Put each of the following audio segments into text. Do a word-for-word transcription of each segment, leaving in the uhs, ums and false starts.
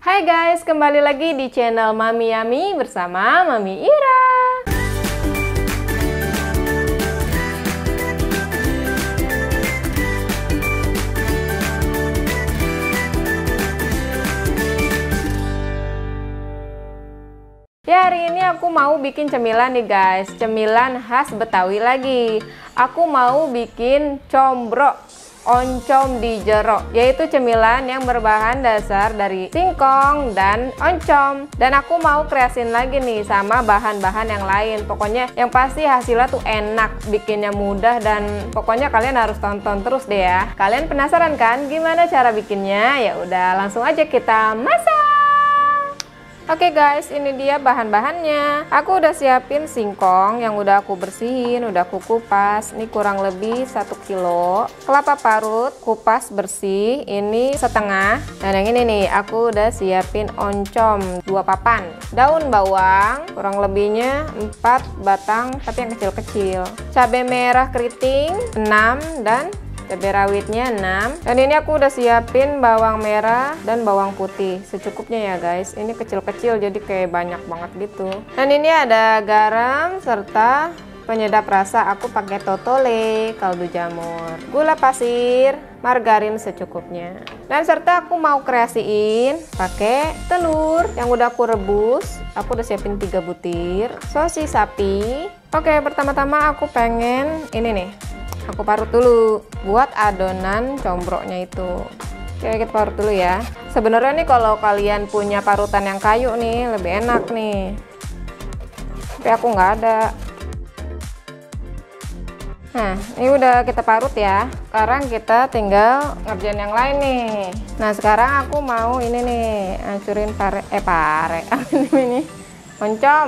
Hai guys, kembali lagi di channel Mami Yami bersama Mami Ira. Ya, hari ini aku mau bikin cemilan nih guys, cemilan khas Betawi lagi. Aku mau bikin combro oncom di jero, yaitu cemilan yang berbahan dasar dari singkong dan oncom. Dan aku mau kreasin lagi nih sama bahan-bahan yang lain. Pokoknya yang pasti hasilnya tuh enak, bikinnya mudah, dan pokoknya kalian harus tonton terus deh ya. Kalian penasaran kan gimana cara bikinnya? Ya udah, langsung aja kita masak. Oke guys, ini dia bahan-bahannya. Aku udah siapin singkong yang udah aku bersihin, udah aku kupas. Ini kurang lebih satu kilo. Kelapa parut kupas bersih, ini setengah. Dan yang ini nih, aku udah siapin oncom dua papan. Daun bawang kurang lebihnya empat batang, tapi yang kecil-kecil. Cabai merah keriting enam dan cabai rawitnya enam. Dan ini aku udah siapin bawang merah dan bawang putih secukupnya ya guys. Ini kecil-kecil jadi kayak banyak banget gitu. Dan ini ada garam serta penyedap rasa. Aku pakai totole, kaldu jamur, gula pasir, margarin secukupnya. Dan serta aku mau kreasiin pakai telur yang udah aku rebus. Aku udah siapin tiga butir, sosis sapi. Oke, pertama-tama aku pengen ini nih, aku parut dulu buat adonan combroknya itu. Oke, kita parut dulu ya. Sebenarnya nih kalau kalian punya parutan yang kayu nih lebih enak nih, tapi aku nggak ada. Nah, ini udah kita parut ya. Sekarang kita tinggal ngerjain yang lain nih. Nah, sekarang aku mau ini nih, hancurin pare eh pare ini oncom.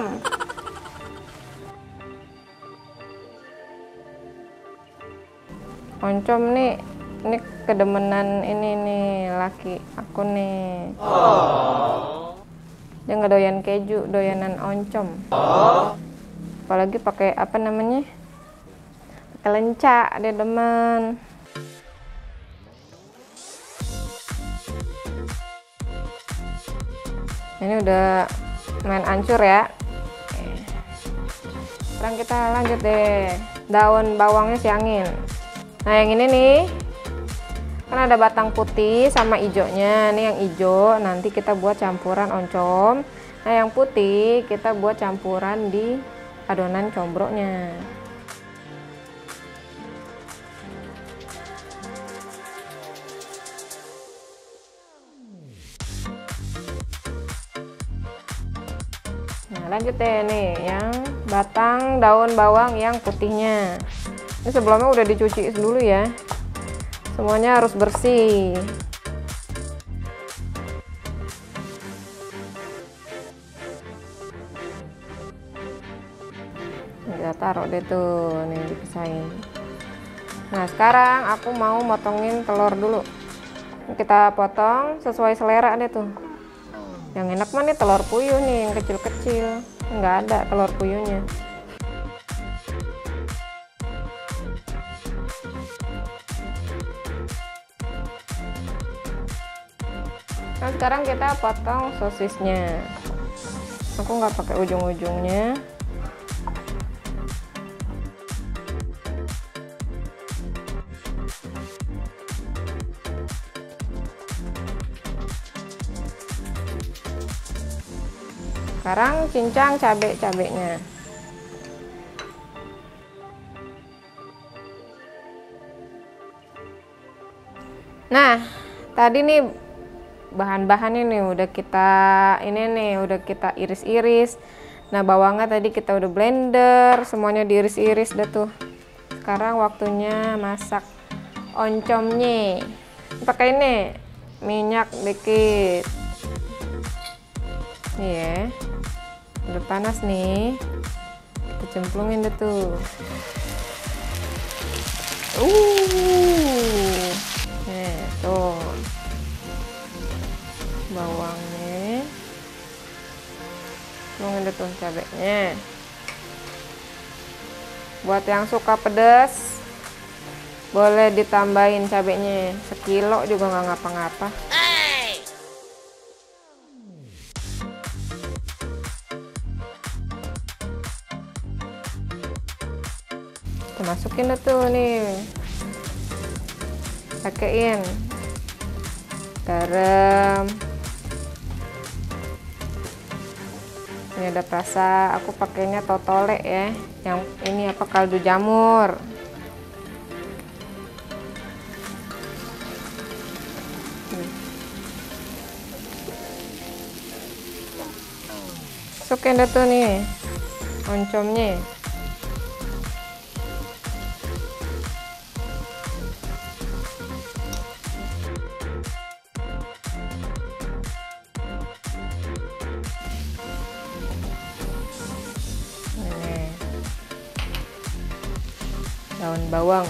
Oncom nih, ini kedemenan ini nih laki aku nih. Oh. Dia nggak doyan keju, doyanan oncom. Oh. Apalagi pakai apa namanya? Pakai lenca, dia demen. Ini udah main ancur ya. Sekarang kita lanjut deh. Daun bawangnya siangin. Nah, yang ini nih kan ada batang putih sama hijaunya. Nih yang hijau nanti kita buat campuran oncom. Nah, yang putih kita buat campuran di adonan combroknya. Nah, lanjut deh nih yang batang daun bawang yang putihnya. Ini sebelumnya udah dicuci dulu ya. Semuanya harus bersih. Kita taruh deh tuh, nih dipisahin. Nah, sekarang aku mau motongin telur dulu. Kita potong sesuai selera deh tuh. Yang enak mah nih telur puyuh nih, yang kecil-kecil. Nggak ada telur puyuhnya. Nah, sekarang kita potong sosisnya. Aku nggak pakai ujung-ujungnya. Sekarang cincang cabai-cabainya. Nah, tadi nih bahan-bahan ini udah kita ini nih udah kita iris-iris. Nah, bawangnya tadi kita udah blender, semuanya diiris-iris dah tuh. Sekarang waktunya masak oncomnya. Pakai ini minyak dikit. Iya, udah panas nih, kita cemplungin deh tuh. Uh, nih tuh bawangnya, cemplungin deh tuh cabenya. Buat yang suka pedas, boleh ditambahin cabenya. Sekilo juga nggak ngapa-ngapa. masukin deh tuh nih, pakein garam. Ini ada perasa, aku pakainya totole ya, yang ini apa, kaldu jamur. Masukin deh tuh nih oncomnya. Nih, daun bawang.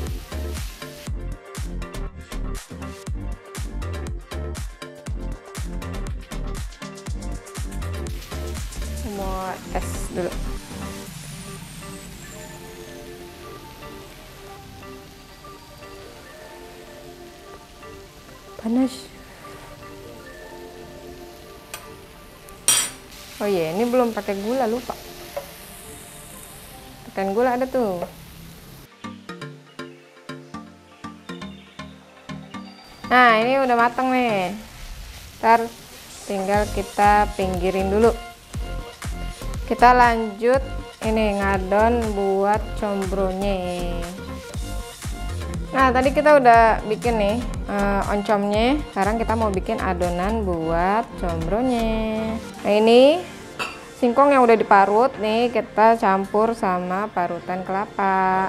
Mau tes dulu. Panas. Oh iya, ini belum pakai gula, lupa. Pakai gula ada tuh. Nah, ini udah matang nih. Ntar tinggal kita pinggirin dulu. Kita lanjut ini ngadon buat combronya. Nah, tadi kita udah bikin nih uh, oncomnya. Sekarang kita mau bikin adonan buat combronya. Nah, ini singkong yang udah diparut nih, kita campur sama parutan kelapa.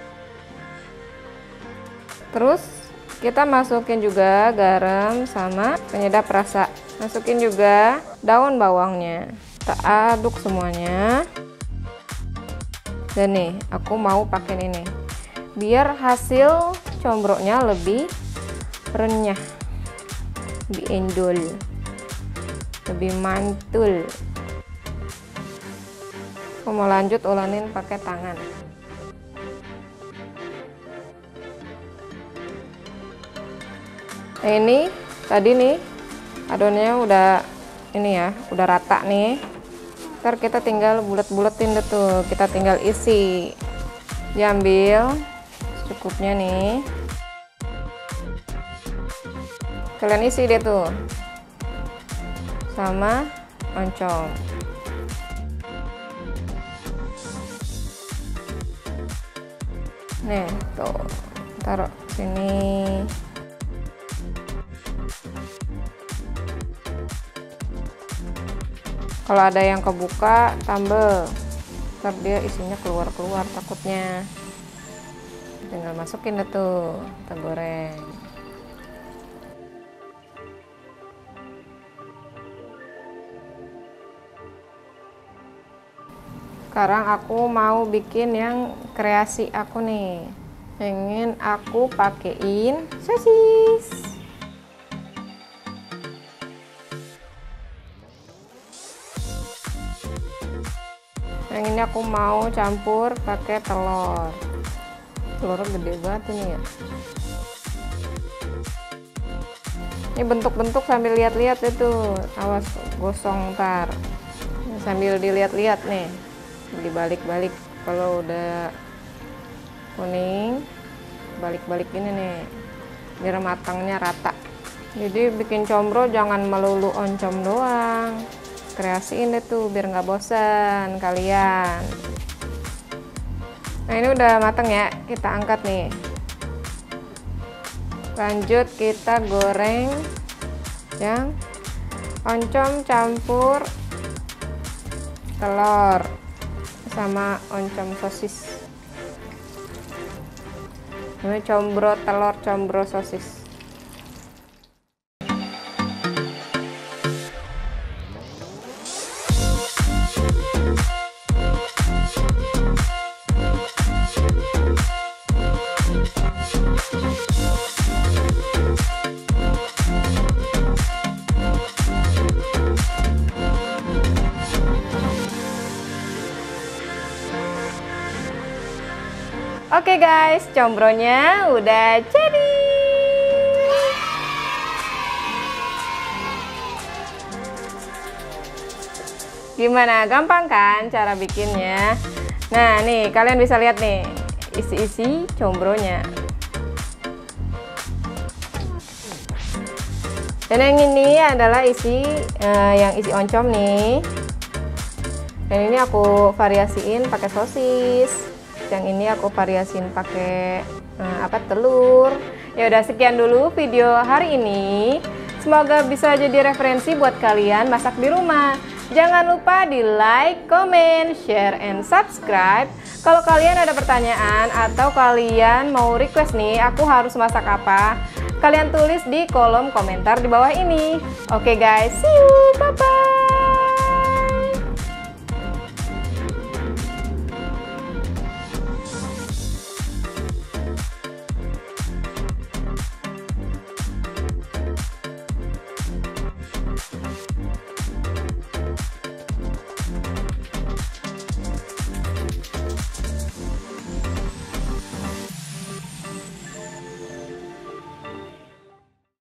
Terus kita masukin juga garam sama penyedap rasa. Masukin juga daun bawangnya. Kita aduk semuanya. Dan nih, aku mau pakai ini biar hasil combroknya lebih renyah, lebih endol, lebih mantul. Aku mau lanjut ulanin pakai tangan. Nah, ini tadi nih adonannya udah ini ya, udah rata nih. Ntar kita tinggal bulet-buletin deh tuh, kita tinggal isi. Diambil secukupnya nih. Kalian isi deh tuh sama oncom. Nih tuh, taruh sini. Kalau ada yang kebuka, tambah, ntar dia isinya keluar-keluar takutnya. Tinggal masukin deh tuh, kita goreng. Sekarang aku mau bikin yang kreasi aku nih. Pengen aku pakein sosis. Yang ini aku mau campur pakai telur. Telurnya gede banget ini ya. Ini bentuk-bentuk sambil lihat-lihat itu. Awas gosong ntar. Sambil dilihat-lihat nih. Dibalik-balik. Kalau udah kuning, balik-balik ini nih. Biar matangnya rata. Jadi bikin combro jangan melulu oncom doang. Kreasiin deh tuh biar nggak bosan kalian. Nah, ini udah matang ya, kita angkat nih. Lanjut kita goreng yang oncom campur telur sama oncom sosis. Ini combro telur combro sosis. Oke guys, combronya udah jadi. Gimana? Gampang kan cara bikinnya? Nah nih, kalian bisa lihat nih. isi-isi combronya. Dan yang ini adalah isi uh, yang isi oncom nih. Dan ini aku variasiin pakai sosis. Yang ini aku variasiin pakai uh, apa telur. Ya udah, sekian dulu video hari ini. Semoga bisa jadi referensi buat kalian masak di rumah. Jangan lupa di like, comment, share, and subscribe. Kalau kalian ada pertanyaan atau kalian mau request nih, aku harus masak apa? Kalian tulis di kolom komentar di bawah ini. Oke guys, see you, bye-bye.